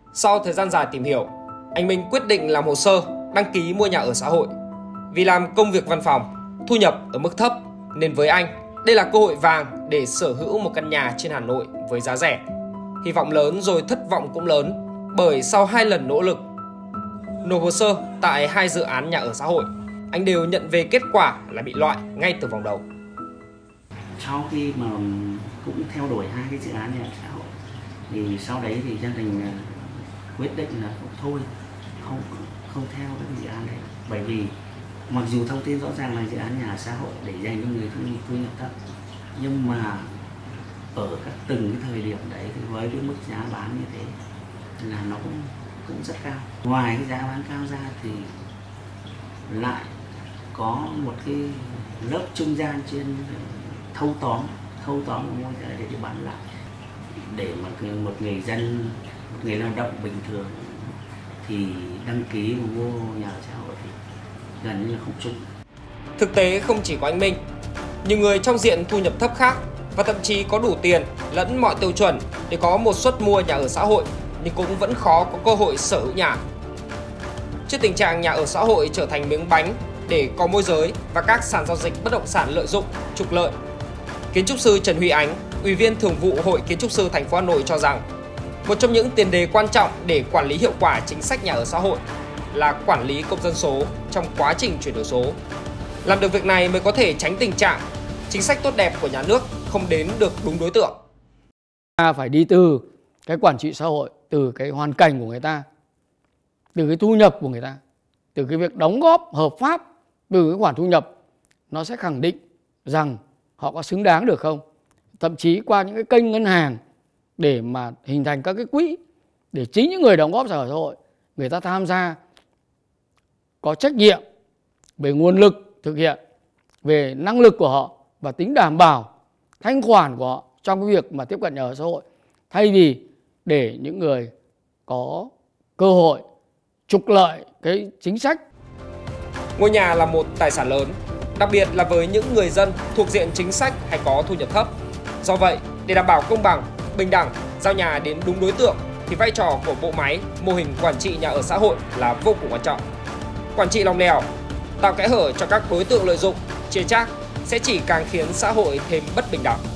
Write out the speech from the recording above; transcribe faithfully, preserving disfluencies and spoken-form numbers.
Sau thời gian dài tìm hiểu, anh Minh quyết định làm hồ sơ đăng ký mua nhà ở xã hội. Vì làm công việc văn phòng, thu nhập ở mức thấp nên với anh, đây là cơ hội vàng để sở hữu một căn nhà trên Hà Nội với giá rẻ. Hy vọng lớn rồi thất vọng cũng lớn, bởi sau hai lần nỗ lực nộp hồ sơ tại hai dự án nhà ở xã hội, anh đều nhận về kết quả là bị loại ngay từ vòng đầu. Sau khi mà cũng theo đuổi hai cái dự án nhà ở xã hội thì sau đấy thì gia đình quyết định là không thôi, không không theo cái dự án đấy, bởi vì mặc dù thông tin rõ ràng là dự án nhà ở xã hội để dành cho người thu, thu nhập thấp, nhưng mà ở các từng cái thời điểm đấy thì với cái mức giá bán như thế là nó cũng cũng rất cao. Ngoài cái giá bán cao ra thì lại có một cái lớp trung gian trên thâu tóm thâu tóm mua để để bán lại, để mà một người dân, một người lao động bình thường thì đăng ký mua nhà ở xã hội thì gần như là không trúng. Thực tế không chỉ có anh Minh, nhiều người trong diện thu nhập thấp khác và thậm chí có đủ tiền lẫn mọi tiêu chuẩn để có một suất mua nhà ở xã hội nhưng cũng vẫn khó có cơ hội sở hữu nhà. Trước tình trạng nhà ở xã hội trở thành miếng bánh để có môi giới và các sàn giao dịch bất động sản lợi dụng trục lợi, kiến trúc sư Trần Huy Ánh, Ủy viên Thường vụ Hội Kiến trúc sư thành phố Hà Nội cho rằng một trong những tiền đề quan trọng để quản lý hiệu quả chính sách nhà ở xã hội là quản lý công dân số trong quá trình chuyển đổi số. Làm được việc này mới có thể tránh tình trạng chính sách tốt đẹp của nhà nước không đến được đúng đối tượng. Ta phải đi từ cái quản trị xã hội, từ cái hoàn cảnh của người ta, từ cái thu nhập của người ta, từ cái việc đóng góp hợp pháp, từ cái khoản thu nhập, nó sẽ khẳng định rằng họ có xứng đáng được không. Thậm chí qua những cái kênh ngân hàng để mà hình thành các cái quỹ để chính những người đóng góp vào xã hội, người ta tham gia có trách nhiệm về nguồn lực thực hiện, về năng lực của họ và tính đảm bảo thanh khoản của họ trong cái việc mà tiếp cận nhà ở xã hội, thay vì để những người có cơ hội trục lợi cái chính sách. Ngôi nhà là một tài sản lớn, đặc biệt là với những người dân thuộc diện chính sách hay có thu nhập thấp. Do vậy, để đảm bảo công bằng, bình đẳng, giao nhà đến đúng đối tượng thì vai trò của bộ máy, mô hình quản trị nhà ở xã hội là vô cùng quan trọng. Quản trị lòng lèo, tạo kẽ hở cho các đối tượng lợi dụng, chia chác sẽ chỉ càng khiến xã hội thêm bất bình đẳng.